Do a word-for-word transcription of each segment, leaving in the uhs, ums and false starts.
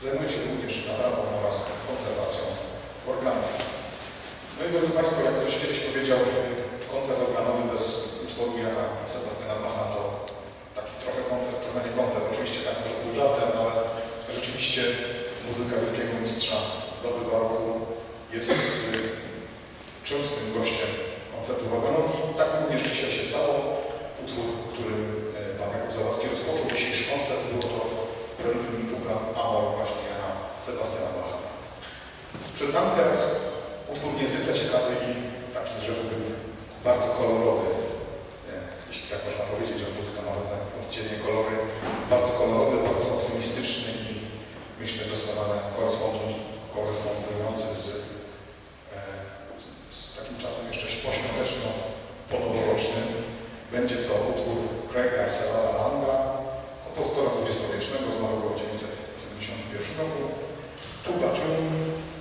Zajmuje się również naprawą oraz konserwacją organów. No i drodzy Państwo, jak ktoś kiedyś powiedział, koncert organowy bez utworu Jana Sebastiana Bacha to taki trochę koncert, trochę nie koncert. Oczywiście tak może był żartem, ale rzeczywiście muzyka wielkiego mistrza doby barokku jest częstym gościem koncertów organowych. Tak również dzisiaj się stało. Utwór, którym pan Jakub Zawadzki rozpoczął dzisiejszy koncert, było to Preludium i Fuga Amor właśnie Jana Sebastiana Bacha. Przed nami teraz utwór niezwykle ciekawy i taki, rzekłbym, bardzo kolorowy, jeśli tak można powiedzieć, że muzyka ma różne odcienie, kolory, bardzo kolorowy, bardzo optymistyczny i myślę doskonale korespondujący z, z, z takim czasem jeszcze poświąteczno-ponoworocznym. Będzie to utwór Craiga Severa Langa, kompozytora dwudziestowiecznego, zmarłego w tysiąc dziewięćset siedemdziesiątym pierwszym roku. Tuba Tune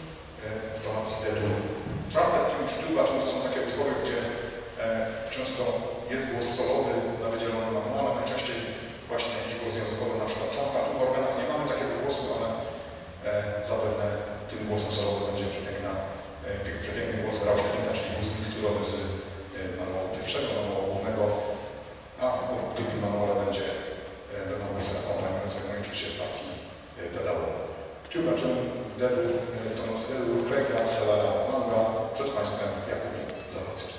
w tonacji D-dur. Trumpet Tune czy Tuba Tune to są takie utwory, gdzie e, często jest głos solowy na wydzielonym manuale, najczęściej właśnie jakiś głos językowy, na przykład trąbka. Tu w organach nie mamy takiego głosu, ale e, zapewne tym głosem solowym będzie przepiękna, e, przepiękny głos Raucha Finta, czyli głos miksturowy z e, manuału pierwszego, manuału głównego, a w drugim manuale będzie e, będą głosy akompaniujące, no i oczywiście w partii e, pedału. Tuba Tune w D-dur, w tonacji D-dur, Craiga Severa Langa, przed Państwem Jakub Zawadzki.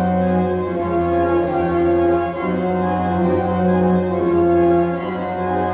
Thank you.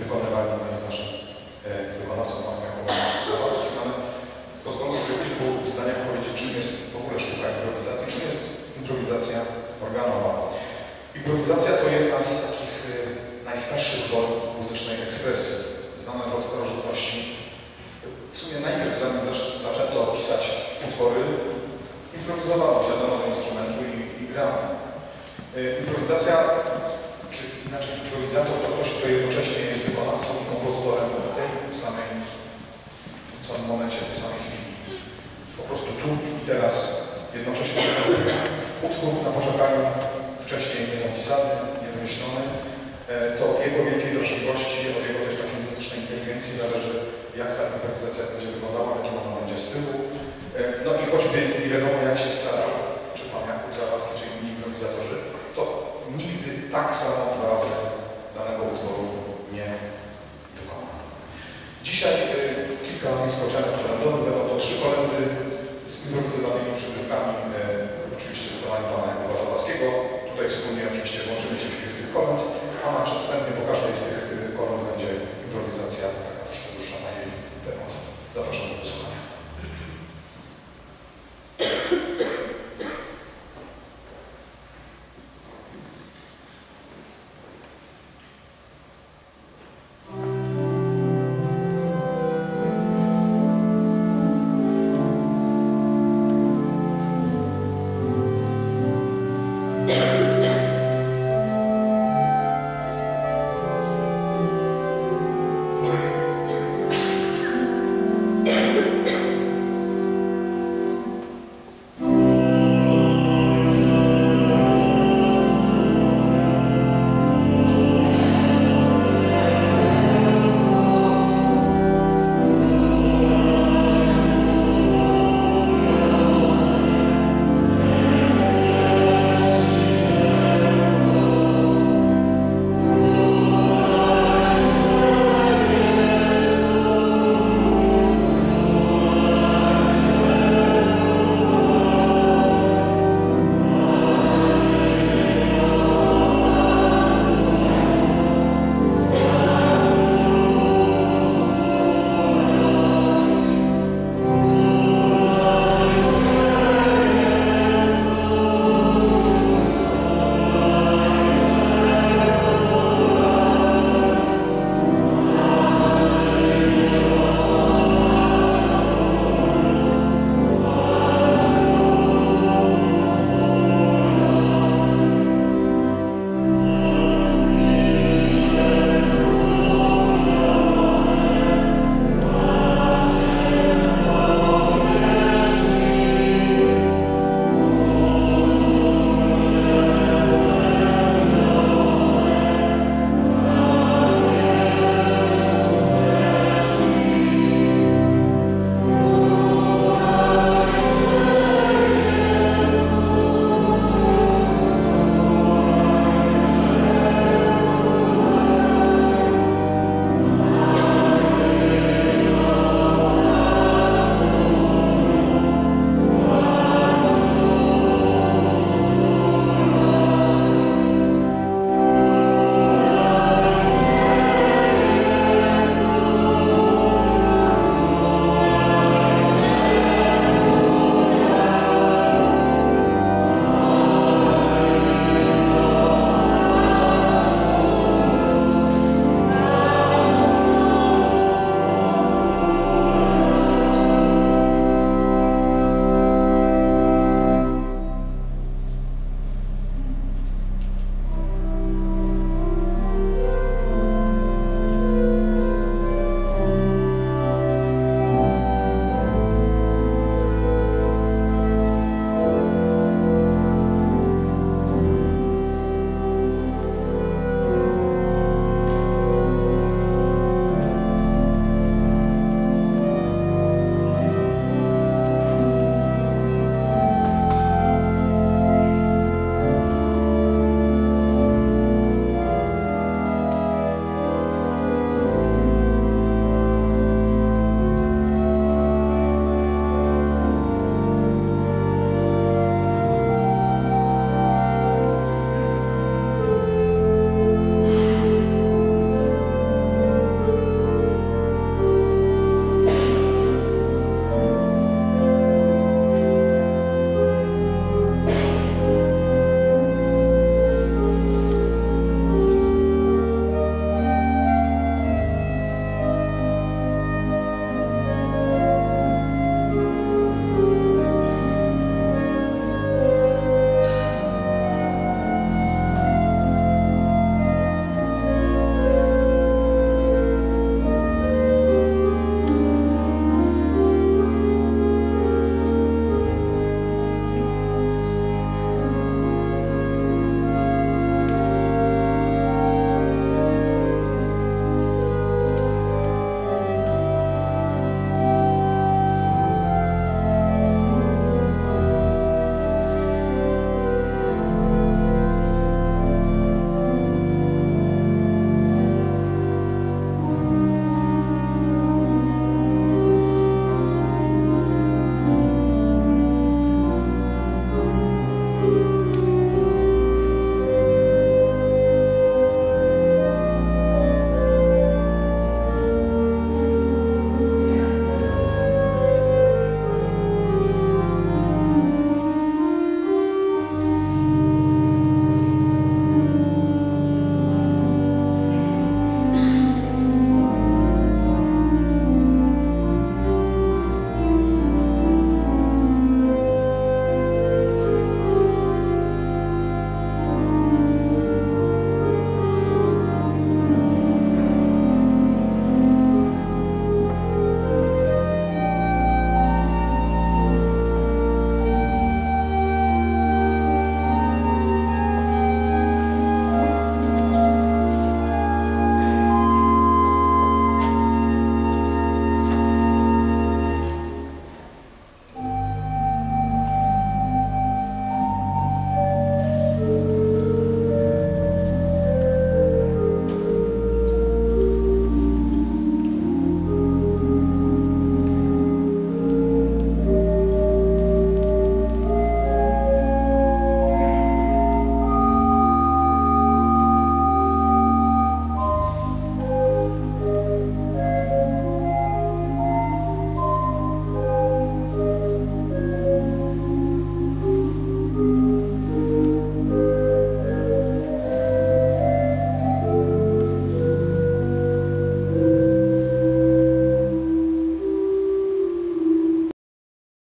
wykonywali no, z naszym wykonawcą, panem Jakubem Zawadzkim, ale pozwolę sobie w kilku zdaniach powiedzieć, czym jest w ogóle sztuka improwizacji, czym jest improwizacja organowa. Improwizacja to jedna z takich najstarszych form muzycznej ekspresji, znana już od starożytności. W sumie najpierw, zanim zaczęto pisać utwory, improwizowano się do nowego instrumentu i, i grano. Improwizacja, czy inaczej improwizator, to ktoś, kto jednocześnie jest wykonawcą i kompozytorem w tej samej, w tym samym momencie, w tej samej chwili. Po prostu tu i teraz jednocześnie utwór na poczekaniu, wcześniej niezapisany, niewymyślony. To od jego wielkiej wrażliwości, od jego też takiej muzycznej inteligencji zależy, jak ta improwizacja będzie wyglądała, jakim ona będzie stylu. No i choćby nie wiadomo, jak się starał, czy pan Jakub Zawadzki, czy inni improwizatorzy, to nigdy tak samo dwa razy danego utworu nie wykona. Dzisiaj y, kilka niespodzianek kolędowych, będą to trzy kolędy z improwizowanymi przygrywkami, y, oczywiście wykonanie pana Jakuba Zawadzkiego. Tutaj wspólnie oczywiście włączymy się w chwilę w tych kolęd, a na wstępnie pokażę